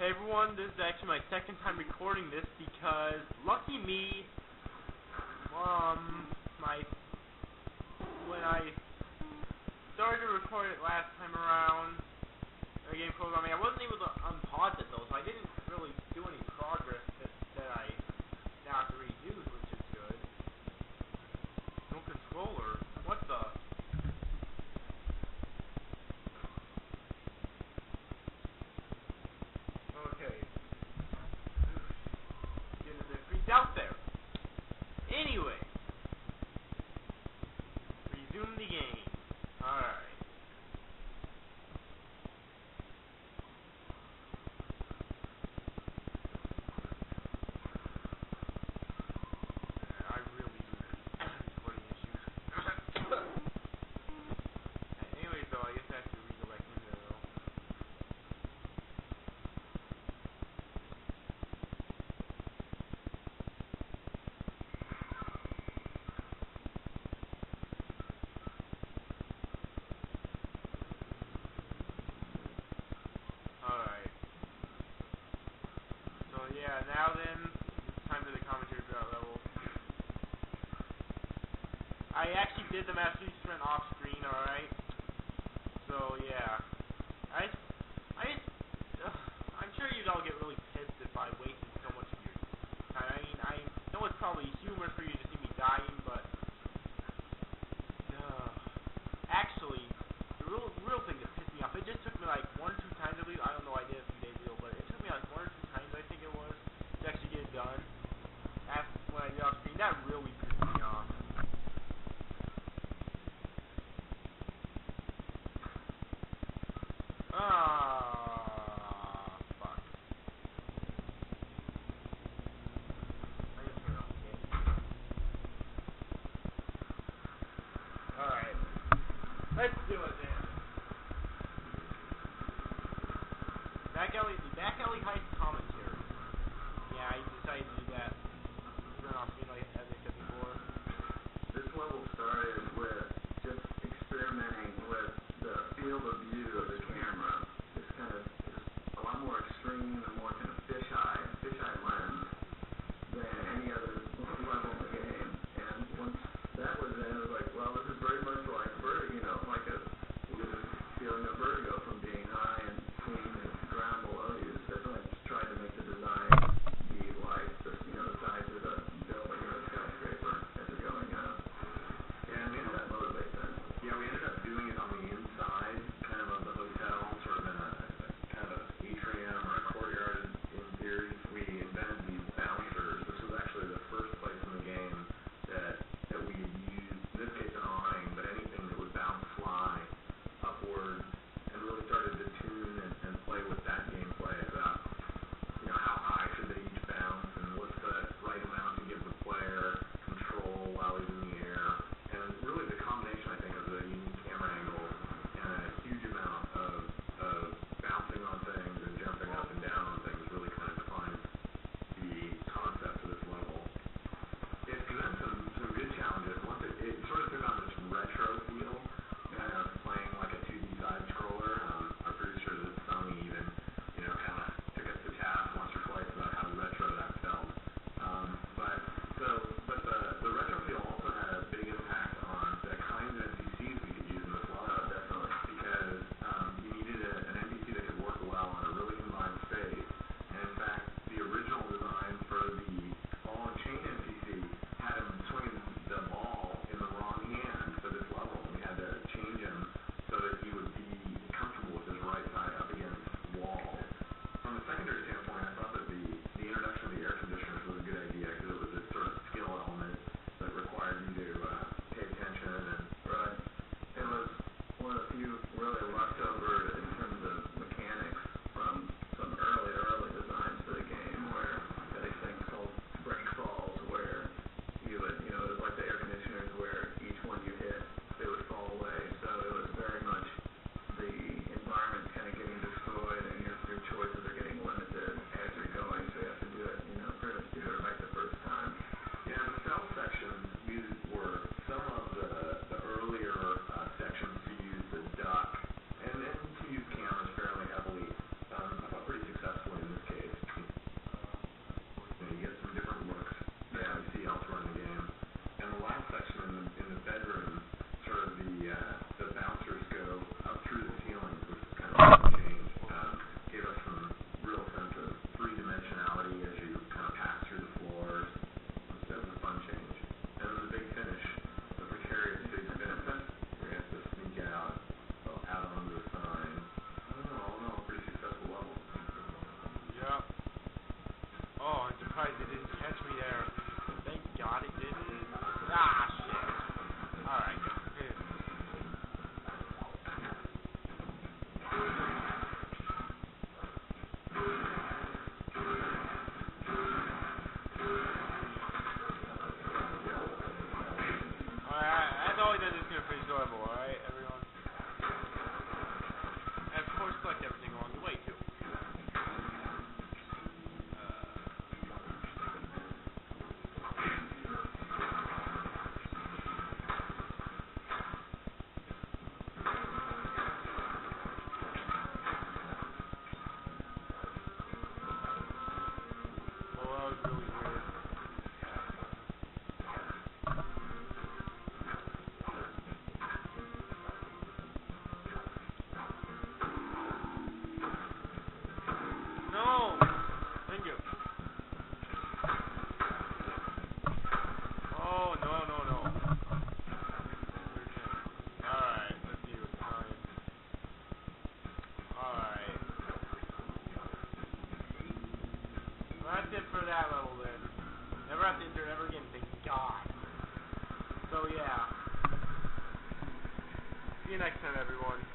Hey everyone, this is actually my second time recording this because, lucky me, when I started to record it last time around, the game programming, I wasn't able to unpause it though, so I didn't really do any progress that I now have to redo, which is good. No controller? What the? Okay. Getting a bit freaked out there. Anyway. Resume the game. Alright. I really do have recording issues. Anyways though, I guess I have to go back in there though. Alright. So yeah, now then, it's time for the commentary for that level. I actually did the Master Sprint off screen, alright? So yeah. I'm sure you'd all get really pissed if I wasted so much of your time. I mean, I know it's probably humor for you to see me dying, but actually, the real thing that pissed me off, it just took me like 1 or 2 times, I believe. I don't know, I did it a few days ago, but it took me like 1 or 2 times, I think it was, to actually get it done. When I did it off screen, that really pissed me off. Fuck. I guess we're okay. Alright. Let's do it then. The Back Alley Heist commentary. Yeah, I decided to do that. Turn off screen like as I said before. This level started with just experimenting with the field of view of the camera. It's kind of a lot more extreme and more kind of fisheye lens than any other level in the game. And once that was in, it was like, well, this is very much like vertigo, like a feeling of vertigo from being high and seeing the ground below you. So I just tried to make the design be like the size of the building or the skyscraper as you're going up. Yeah, we ended up motivate them. Yeah, we ended up doing it on the inside, kind of the hotel, sort of that level then. Never have to enter it ever again, thank God. So yeah. See you next time, everyone.